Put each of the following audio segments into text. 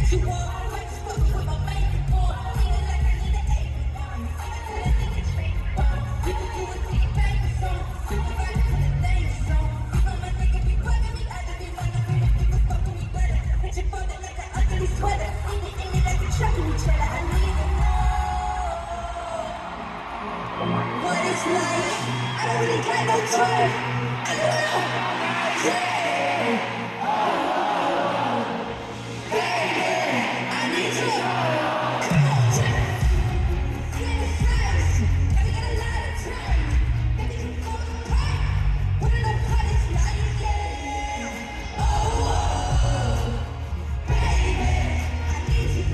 What it's like, I don't really got no time. I don't know. Yeah. Baby, I need you. Come on, Jack. Get it fast. Gotta get a lot of time. Baby, you go to the park. Put it up, what it's like, yeah. Oh, baby, I need you.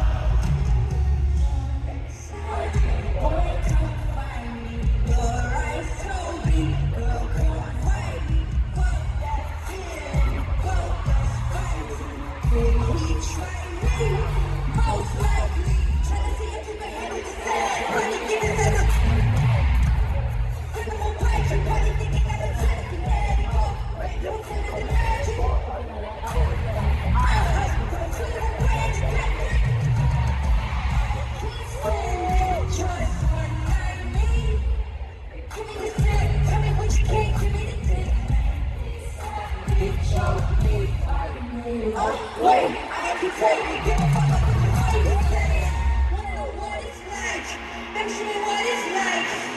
Boy, come find me. Your eyes told me, girl, come find me. Fuck that feeling, fuck that spicy. Will he try me? Most likely. Tryna see if you can handle the sad. Running, give it to the criminal pipes. You're probably thinking that I'm trying to let it go. Wait, don't tell it the magic. I'll hustle for the criminal branch. Can't stand it, just one night me. Give me the dick, tell me what you can't give me the dick. Oh, wait, I can tell you, give a fuck up what you say. Wanna know what it's like? Ask me what it's like.